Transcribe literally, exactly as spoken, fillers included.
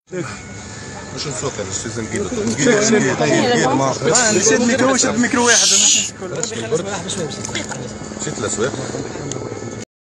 مش نسوق انا لازم نقيد نسيت الميكرو شد ميكرو واحد ماشي نسكر. مشيت للاسواق.